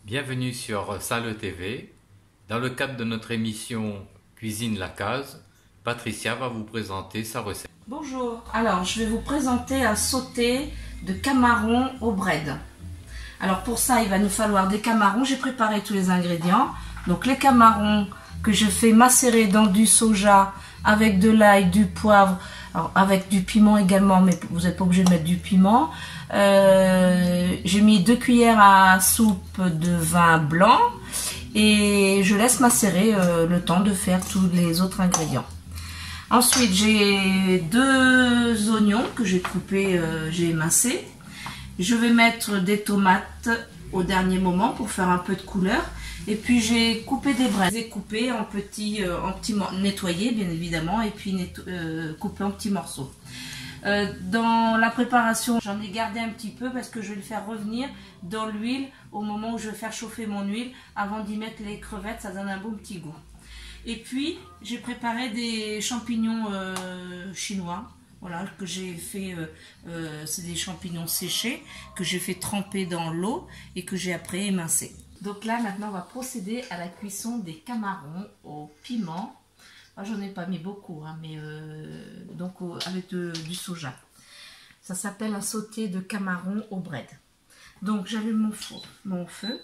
Bienvenue sur Salle TV. Dans le cadre de notre émission Cuisine la case, Patricia va vous présenter sa recette. Bonjour, alors je vais vous présenter un sauté de camarons au bread. Alors pour ça il va nous falloir des camarons, j'ai préparé tous les ingrédients. Donc les camarons que je fais macérer dans du soja avec de l'ail, du poivre, alors avec du piment également, mais vous n'êtes pas obligé de mettre du piment. J'ai mis 2 cuillères à soupe de vin blanc et je laisse macérer le temps de faire tous les autres ingrédients. Ensuite j'ai 2 oignons que j'ai coupés, j'ai émincés. Je vais mettre des tomates au dernier moment pour faire un peu de couleur. Et puis j'ai coupé des braises. Je les ai coupées en petits nettoyés bien évidemment, et puis coupées en petits morceaux. Dans la préparation, j'en ai gardé un petit peu parce que je vais le faire revenir dans l'huile au moment où je vais faire chauffer mon huile. Avant d'y mettre les crevettes, ça donne un bon petit goût. Et puis j'ai préparé des champignons chinois. Voilà, que j'ai fait, c'est des champignons séchés que j'ai fait tremper dans l'eau et que j'ai après émincé. Donc là maintenant on va procéder à la cuisson des camarons au piment. J'en ai pas mis beaucoup, hein, mais donc avec du soja. Ça s'appelle un sauté de camarons au bread. Donc j'allume mon feu.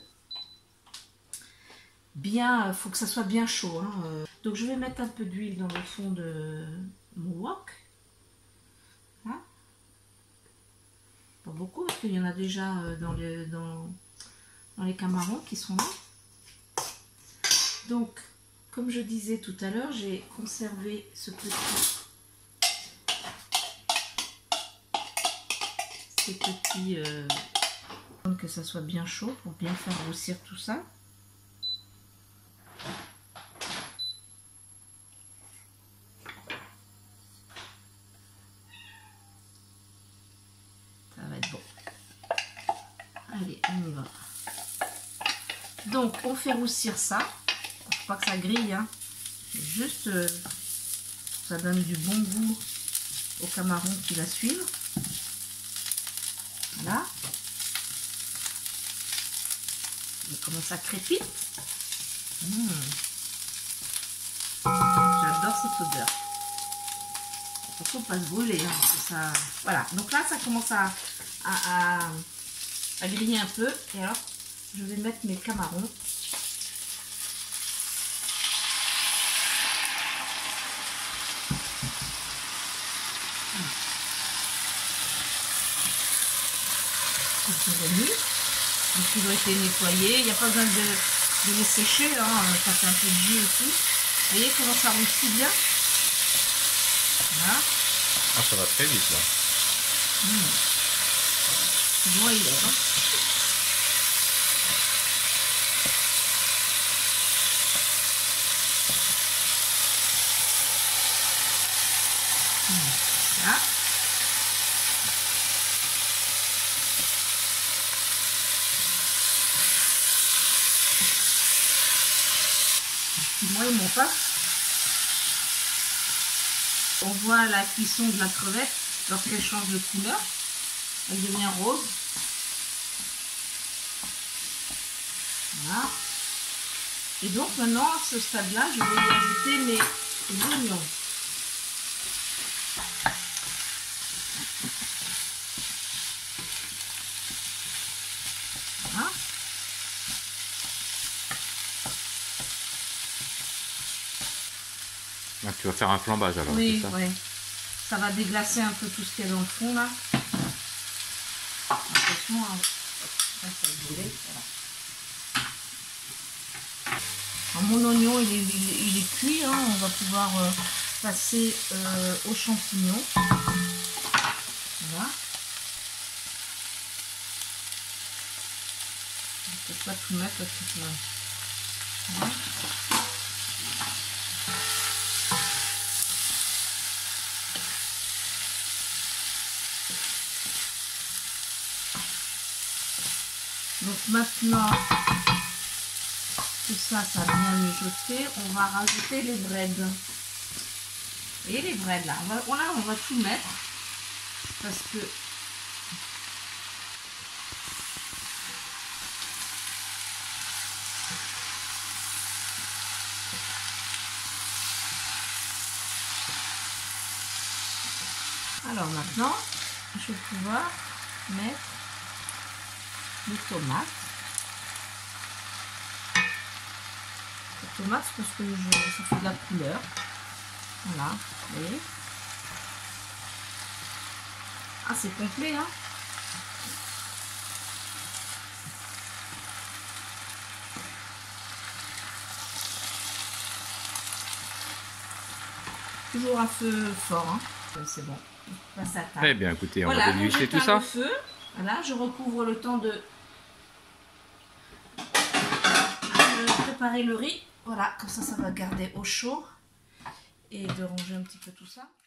Bien, faut que ça soit bien chaud. Hein. Donc je vais mettre un peu d'huile dans le fond de mon wok. Hein? Pas beaucoup parce qu'il y en a déjà dans les camarons qui sont là. Donc, comme je disais tout à l'heure, j'ai conservé ces petits que ça soit bien chaud pour bien faire grossir tout ça. Ça va être bon. Allez, on y va. Donc, on fait roussir ça. Faut pas que ça grille, hein. Juste ça donne du bon goût au camaron qui va suivre. Voilà. Et comment ça crépite. J'adore cette odeur. Attention pas se brûler, hein, ça. Voilà. Donc là, ça commence à griller un peu. Et alors, je vais mettre mes camarons. Donc ils ont été nettoyés, il n'y a pas besoin de les sécher, hein. Ça fait un peu de jus aussi. Vous voyez comment ça roussit bien. Voilà. Ah, ça va très vite là. Bon, il est, hein. Voilà. Moi, ils m'ont pas. On voit la cuisson de la crevette lorsqu'elle change de couleur. Elle devient rose. Voilà. Et donc maintenant, à ce stade-là, je vais y ajouter mes oignons. Voilà. Ah, tu vas faire un flambage alors, Oui, c'est ça? oui. Ça va déglacer un peu tout ce qu'il y a dans le fond là. Attention, hein. Ça va brûler. Voilà. Alors, mon oignon il est cuit, hein. On va pouvoir passer aux champignons. Voilà. Je ne peux pas tout mettre parce que voilà. Donc maintenant que ça a bien mijoté, on va rajouter les breads. Vous voyez les breads là, on va tout mettre parce que Alors maintenant, je vais pouvoir mettre les tomates. Les tomates, parce que ça fait de la couleur. Voilà. Et... ah, c'est complet, hein. Toujours à feu fort, hein. C'est bon. On passe à table. Très bien, écoutez, on voilà, va déguster tout j'éteins ça. le feu. Voilà, je recouvre le temps de préparer le riz. Voilà, comme ça va garder au chaud et de ranger un petit peu tout ça.